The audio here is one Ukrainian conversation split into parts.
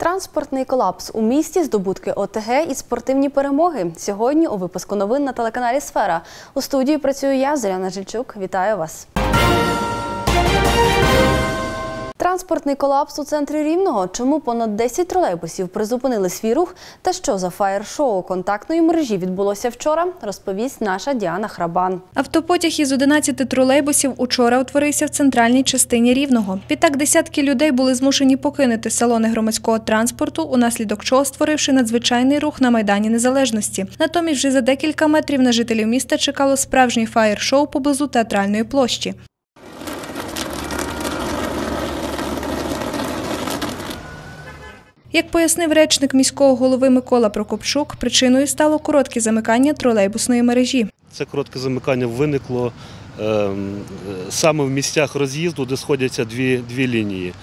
Транспортний колапс у місті, здобутки ОТГ і спортивні перемоги. Сьогодні у випуску новин на телеканалі «Сфера». У студії працюю я, Зоряна Жильчук. Вітаю вас. Транспортний колапс у центрі Рівного. Чому понад 10 тролейбусів призупинили свій рух та що за фаєр-шоу контактної мережі відбулося вчора, розповість наша Діана Храбан. Автопотяг із 11 тролейбусів учора утворився в центральній частині Рівного. Відтак десятки людей були змушені покинути салони громадського транспорту, унаслідок чого створивши надзвичайний рух на Майдані Незалежності. Натомість вже за декілька метрів на жителів міста чекало справжнє фаєр-шоу поблизу Театральної площі. Як пояснив речник міського голови Микола Прокопчук, причиною стало коротке замикання тролейбусної мережі. Це коротке замикання виникло саме в місцях роз'їзду, де сходяться дві лінії.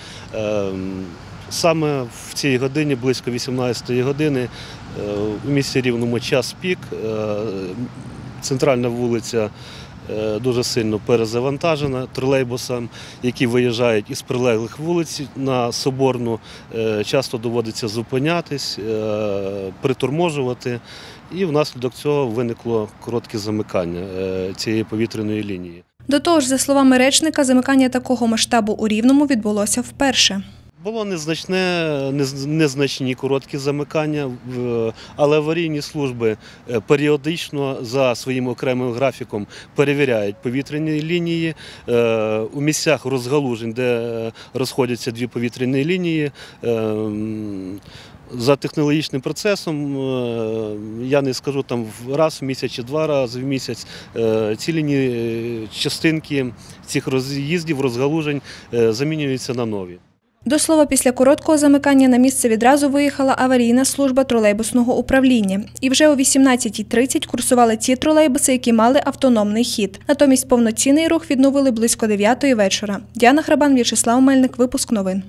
Саме в цій годині, близько 18-ї години, у місті Рівному час пік, центральна вулиця дуже сильно перезавантажена тролейбусами, які виїжджають із прилеглих вулиць на Соборну. Часто доводиться зупинятись, приторможувати, і внаслідок цього виникло коротке замикання цієї повітряної лінії. До того ж, за словами речника, замикання такого масштабу у Рівному відбулося вперше. Було незначні короткі замикання, але аварійні служби періодично за своїм окремим графіком перевіряють повітряні лінії. У місцях розгалужень, де розходяться дві повітряні лінії, за технологічним процесом, я не скажу там раз в місяць чи два рази в місяць, ці лінії, частинки цих роз'їздів, розгалужень замінюються на нові. До слова, після короткого замикання на місце відразу виїхала аварійна служба тролейбусного управління. І вже о 18:30 курсували ті тролейбуси, які мали автономний хід. Натомість повноцінний рух відновили близько 9-ї вечора. Діана Храбан, В'ячеслав Мельник, випуск новин.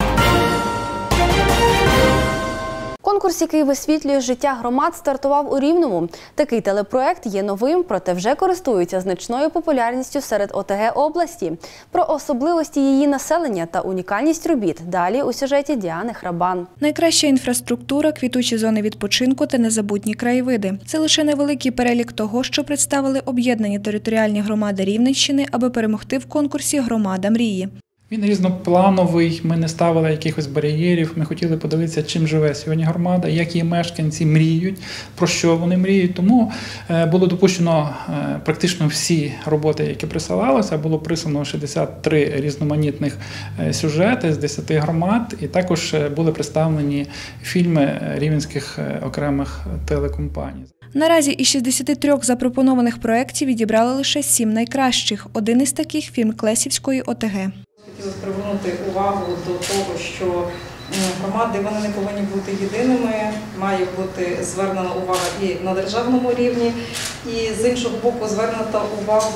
Конкурс, який висвітлює життя громад, стартував у Рівному. Такий телепроект є новим, проте вже користується значною популярністю серед ОТГ області. Про особливості її населення та унікальність робіт далі у сюжеті Діани Храбан. Найкраща інфраструктура, квітучі зони відпочинку та незабутні краєвиди. Це лише невеликий перелік того, що представили об'єднані територіальні громади Рівненщини, аби перемогти в конкурсі «Громада мрії». Він різноплановий, ми не ставили якихось бар'єрів, ми хотіли подивитися, чим живе сьогодні громада, як її мешканці мріють, про що вони мріють. Тому було допущено практично всі роботи, які присилалися. Було прислано 63 різноманітних сюжети з 10 громад, і також були представлені фільми рівненських окремих телекомпаній. Наразі із 63 запропонованих проєктів відібрали лише 7 найкращих. Один із таких – фільм Клесівської ОТГ. Хотілося привернути увагу до того, що громади вони не повинні бути єдиними, має бути звернена увага і на державному рівні, і з іншого боку звернута увагу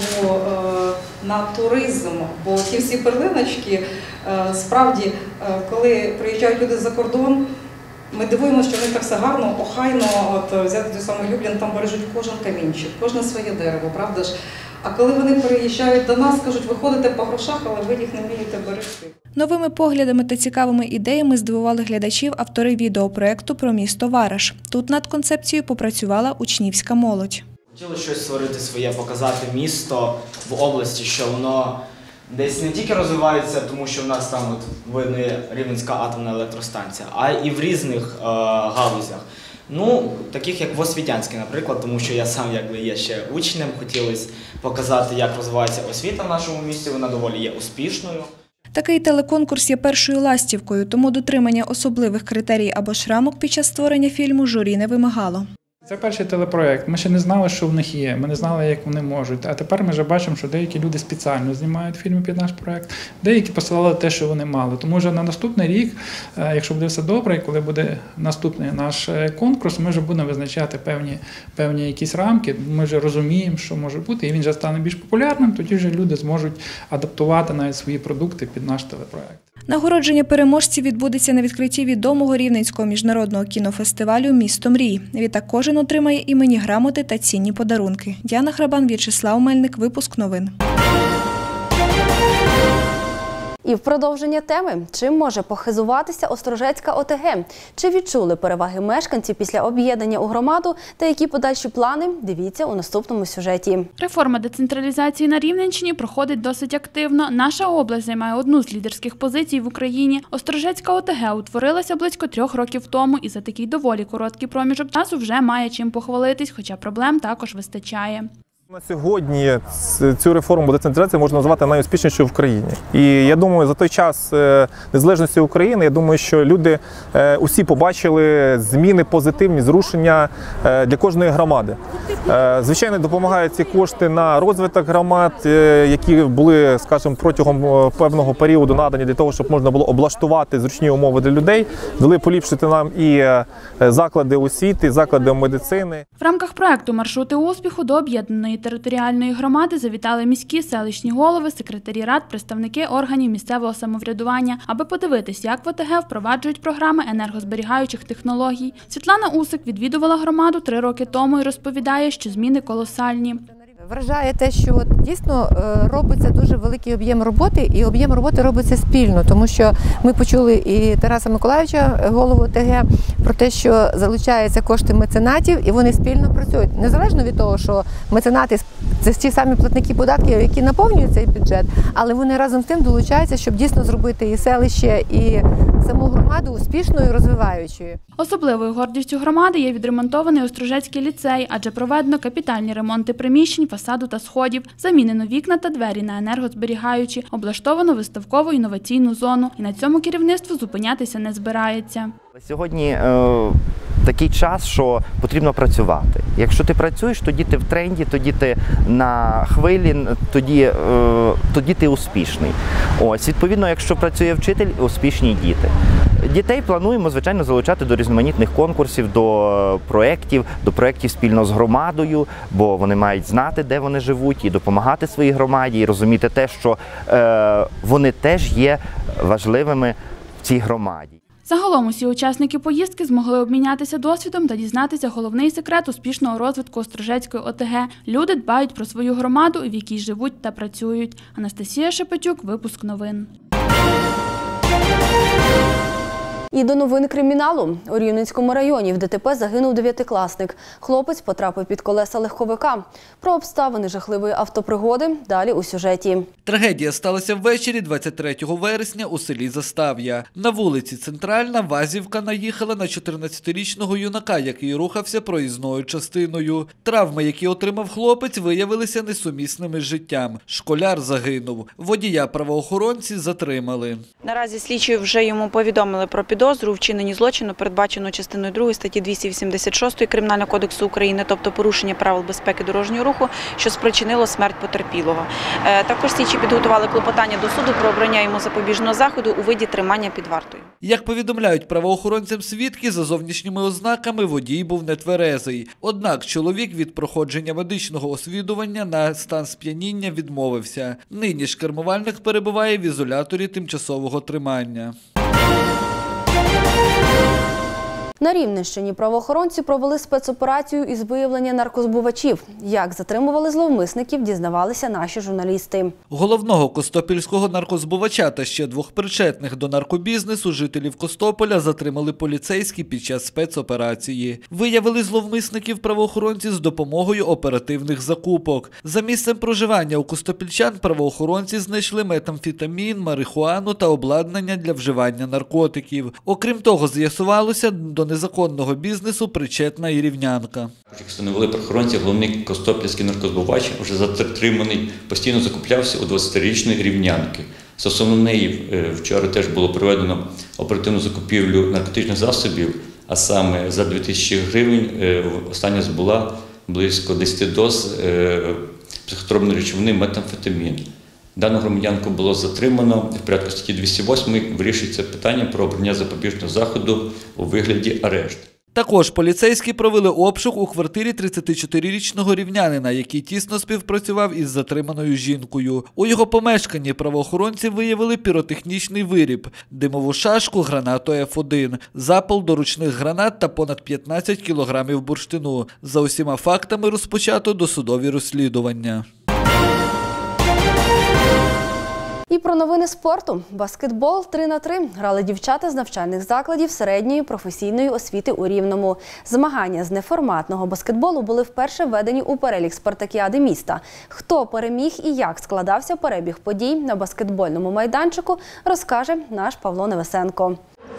на туризм, бо ті всі перлиночки, справді, коли приїжджають люди за кордон, ми дивуємося, що вони так все гарно, охайно, от взяти той самий Люблін, там бережуть кожен камінчик, кожне своє дерево, правда ж? А коли вони переїжджають до нас, кажуть, ви ходите по грошах, але ви їх не вмієте берегти. Новими поглядами та цікавими ідеями здивували глядачів автори відеопроєкту про місто Вараш. Тут над концепцією попрацювала учнівська молодь. Хотіли щось створити своє, показати місто в області, що воно десь не тільки розвивається, тому що в нас там видно Рівненська атомна електростанція, а і в різних галузях. Ну, таких як в Освітянській, наприклад, тому що я сам є ще учнем, хотілося показати, як розвивається освіта в нашому місті, вона доволі є успішною. Такий телеконкурс є першою ластівкою, тому дотримання особливих критерій або ж рамок під час створення фільму журі не вимагало. Це перший телепроєкт. Ми ще не знали, що в них є, ми не знали, як вони можуть. А тепер ми вже бачимо, що деякі люди спеціально знімають фільми під наш проєкт, деякі посилали те, що вони мали. Тому вже на наступний рік, якщо буде все добре, коли буде наступний наш конкурс, ми вже будемо визначати певні якісь рамки, ми вже розуміємо, що може бути, і він вже стане більш популярним, тоді вже люди зможуть адаптувати навіть свої продукти під наш телепроєкт. Нагородження переможців відбудеться на відкритті відомого Рівненського міжнародного кінофестивалю «Місто мрій». Відтак кожен отримає іменні грамоти та цінні подарунки. Діана Храбан, В'ячеслав Мельник, випуск новин. І в продовження теми. Чим може похизуватися Острожецька ОТГ? Чи відчули переваги мешканці після об'єднання у громаду та які подальші плани? Дивіться у наступному сюжеті. Реформа децентралізації на Рівненщині проходить досить активно. Наша область займає одну з лідерських позицій в Україні. Острожецька ОТГ утворилася близько 3 років тому і за такий доволі короткий проміжок часу вже має чим похвалитись, хоча проблем також вистачає. На сьогодні цю реформу децентралізації можна назвати найуспішнішою в країні. І я думаю, за той час незалежності України, я думаю, що люди усі побачили зміни позитивні, зрушення для кожної громади. Звичайно, допомагають ці кошти на розвиток громад, які були, скажімо, протягом певного періоду надані для того, щоб можна було облаштувати зручні умови для людей, дали поліпшити нам і заклади освіти, і заклади медицини. В рамках проекту «Маршрути успіху» до об'єднаної територіальної громади завітали міські, селищні голови, секретарі рад, представники органів місцевого самоврядування, аби подивитись, як в ОТГ впроваджують програми енергозберігаючих технологій. Світлана Усик відвідувала громаду 3 роки тому і розповідає, що зміни колосальні. Вражає те, що дійсно робиться дуже великий об'єм роботи, і об'єм роботи робиться спільно, тому що ми почули і Тараса Миколайовича, голову ОТГ, про те, що залучаються кошти меценатів, і вони спільно працюють. Незалежно від того, що меценати – це ті самі платники податків, які наповнюють цей бюджет, але вони разом з тим долучаються, щоб дійсно зробити і селище, і саму громаду успішною і розвиваючою. Особливою гордістю громади є відремонтований Острожецький ліцей, адже проведено капітальні ремонти приміщень, фасаду та сходів, замінено вікна та двері на енергозберігаючі, облаштовано виставкову інноваційну зону. І на цьому керівництво зупинятися не збирається. Сьогодні такий час, що потрібно працювати. Якщо ти працюєш, тоді ти в тренді, тоді ти на хвилі, тоді ти успішний. Ось, відповідно, якщо працює вчитель, успішні діти. Дітей плануємо, звичайно, залучати до різноманітних конкурсів, до проєктів спільно з громадою, бо вони мають знати, де вони живуть, і допомагати своїй громаді, і розуміти те, що вони теж є важливими в цій громаді. Загалом усі учасники поїздки змогли обмінятися досвідом та дізнатися головний секрет успішного розвитку Острожецької ОТГ. Люди дбають про свою громаду, в якій живуть та працюють. Анастасія Шепетюк, випуск новин. І до новин криміналу. У Рівненському районі в ДТП загинув 9-класник. Хлопець потрапив під колеса легковика. Про обставини жахливої автопригоди далі у сюжеті. Трагедія сталася ввечері 23 вересня у селі Застав'я. На вулиці Центральна вазівка наїхала на 14-річного юнака, який рухався проїзною частиною. Травми, які отримав хлопець, виявилися несумісними з життям. Школяр загинув. Водія правоохоронці затримали. Наразі слідчі вже йому повідомили про підозру у вчиненні злочину, передбаченого частиною 2 статті 286 Кримінального кодексу України, тобто порушення правил безпеки дорожнього руху, що спричинило смерть потерпілого. Також слідчі підготували клопотання до суду про обрання йому запобіжного заходу у виді тримання під вартою. Як повідомляють правоохоронцям свідки, за зовнішніми ознаками водій був нетверезий. Однак чоловік від проходження медичного освідування на стан сп'яніння відмовився. Нині ж кермувальник перебуває в ізоляторі тимчасового тримання. На Рівненщині правоохоронці провели спецоперацію із виявлення наркозбувачів. Як затримували зловмисників, дізнавалися наші журналісти. Головного костопільського наркозбувача та ще 2 причетних до наркобізнесу жителів Костополя затримали поліцейські під час спецоперації. Виявили зловмисників правоохоронці з допомогою оперативних закупок. За місцем проживання у костопільчан правоохоронці знайшли метамфетамін, марихуану та обладнання для вживання наркотиків. Окрім того, з'ясувалося, до незаконного бізнесу причетна і рівнянка. Як встановили правоохоронці, головний костопільський наркозбувач, вже затриманий, постійно закуплявся у 20-річної рівнянки. Стосовно неї вчора теж було проведено оперативну закупівлю наркотичних засобів, а саме за 2000 гривень остання збула близько 10 доз психотропної речовини метамфетамін. Дану громадянку було затримано в порядку статті 208, вирішується питання про обрання запобіжного заходу у вигляді арешту. Також поліцейські провели обшук у квартирі 34-річного рівнянина, який тісно співпрацював із затриманою жінкою. У його помешканні правоохоронці виявили піротехнічний виріб – димову шашку, гранату F1, запал до ручних гранат та понад 15 кілограмів бурштину. За усіма фактами розпочато досудові розслідування. І про новини спорту. Баскетбол 3х3 грали дівчата з навчальних закладів середньої професійної освіти у Рівному. Змагання з неформатного баскетболу були вперше введені у перелік спартакіади міста. Хто переміг і як складався перебіг подій на баскетбольному майданчику, розкаже наш Павло Невесенко.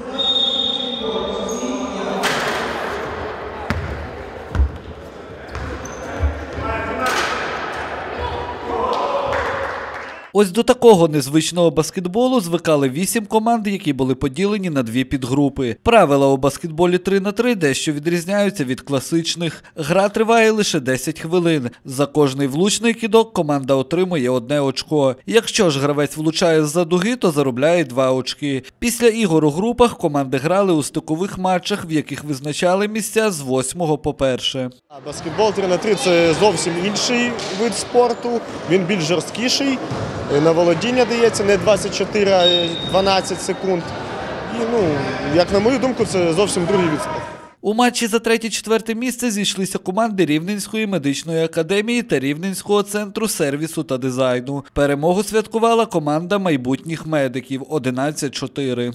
Ось до такого незвичного баскетболу звикали 8 команд, які були поділені на 2 підгрупи. Правила у баскетболі 3х3 дещо відрізняються від класичних. Гра триває лише 10 хвилин. За кожний влучний кидок команда отримує 1 очко. Якщо ж гравець влучає з-за дуги, то заробляє 2 очки. Після ігор у групах команди грали у стикових матчах, в яких визначали місця з 8 по 1. Баскетбол 3х3 – це зовсім інший вид спорту, він більш жорсткіший. На володіння дається не 24, а 12 секунд. І, як на мою думку, це зовсім другий вид спорту. У матчі за 3-4 місце зійшлися команди Рівненської медичної академії та Рівненського центру сервісу та дизайну. Перемогу святкувала команда майбутніх медиків – 11-4.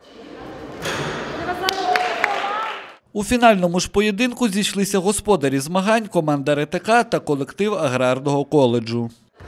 У фінальному ж поєдинку зійшлися господарі змагань, команда РТК та колектив аграрного коледжу.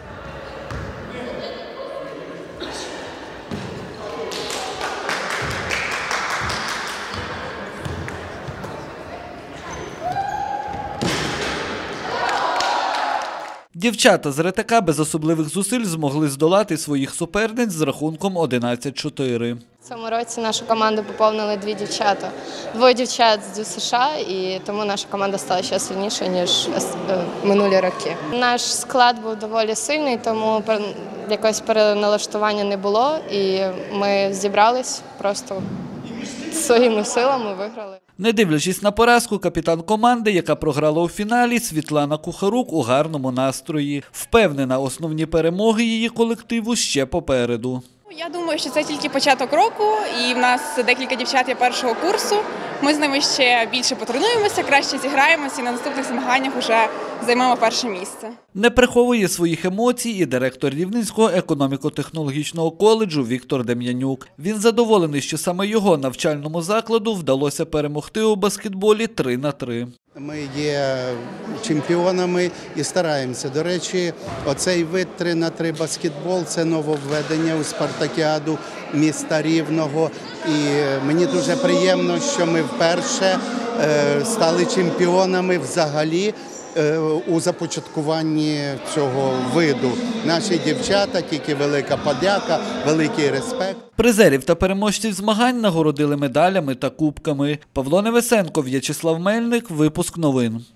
Дівчата з РТК без особливих зусиль змогли здолати своїх суперниць з рахунком 11-4. В цьому році нашу команду поповнили 2 дівчата. 2 дівчат з ДЮСШ, і тому наша команда стала ще сильнішою, ніж минулі роки. Наш склад був доволі сильний, тому якогось переналаштування не було, і ми зібрались просто своїми силами, виграли. Не дивлячись на поразку, капітан команди, яка програла у фіналі, Світлана Кухарук у гарному настрої. Впевнена, основні перемоги її колективу ще попереду. Я думаю, що це тільки початок року, і в нас декілька дівчат є першого курсу. Ми з ними ще більше потренуємося, краще зіграємося і на наступних змаганнях вже займемо 1 місце. Не приховує своїх емоцій і директор Рівненського економіко-технологічного коледжу Віктор Дем'янюк. Він задоволений, що саме його навчальному закладу вдалося перемогти у баскетболі 3х3. Ми є чемпіонами і стараємося. До речі, оцей вид 3х3 баскетбол – це нововведення у спартакіаду міста Рівного. І мені дуже приємно, що ми вперше стали чемпіонами взагалі у започаткуванні цього виду. Наші дівчата, тільки велика подяка, великий респект. Призерів та переможців змагань нагородили медалями та кубками. Павло Невесенко, В'ячеслав Мельник, випуск новин.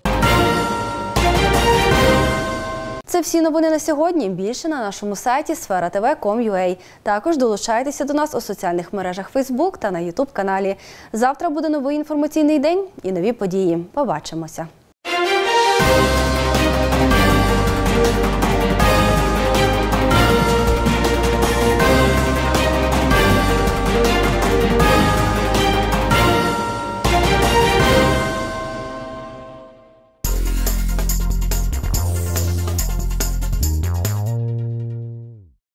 Це всі новини на сьогодні. Більше на нашому сайті sfera.tv.com.ua. Також долучайтеся до нас у соціальних мережах Facebook та на YouTube-каналі. Завтра буде новий інформаційний день і нові події. Побачимося.